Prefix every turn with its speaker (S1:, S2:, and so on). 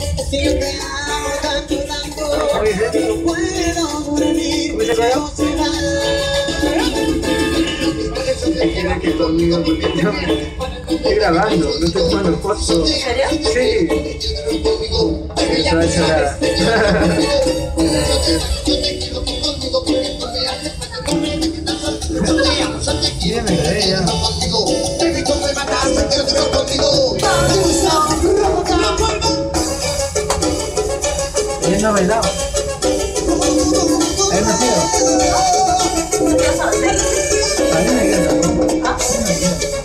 S1: Si yo te amo tanto, tanto, no puedo dormir, no se va.
S2: Tiene que conmigo porque yo estoy grabando, no estoy tomando fotos.
S3: ¿En serio?
S2: Sí. Empezó a llorar. Ya me quedé ya. Él no ha bailado. Él no ha sido.
S3: ¿Qué vas a hacer?
S2: A mí me queda.
S3: ¿Ah?
S2: A mí me queda.